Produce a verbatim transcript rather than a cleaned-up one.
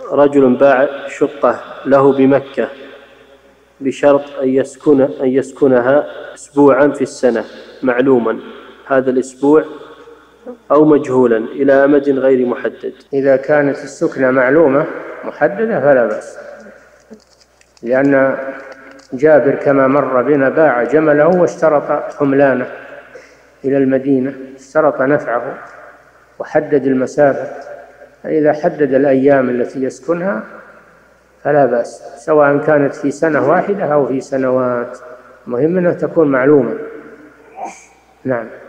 رجل باع شقة له بمكة بشرط أن يسكن أن يسكنها أسبوعا في السنة معلوما، هذا الأسبوع أو مجهولا إلى أمد غير محدد. إذا كانت السكنة معلومة محددة فلا بأس، لأن جابر كما مر بنا باع جمله واشترط حملانه إلى المدينة، اشترط نفعه وحدد المسافة، فإذا حدد الأيام التي يسكنها فلا بأس، سواء كانت في سنة واحدة أو في سنوات، مهم أنها تكون معلومة. نعم.